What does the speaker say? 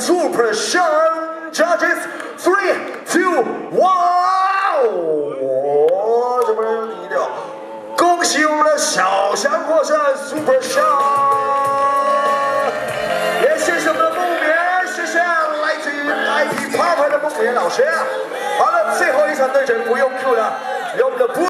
Super Sean Judges 3, 2, 1， 哦，这不是有低调。恭喜我们的小翔获胜 ，Super Sean。也谢谢我们的梦眠，谢谢来自于 IP Pop 的梦眠老师。好了，最后一场对阵不用 Q 了，由我们的。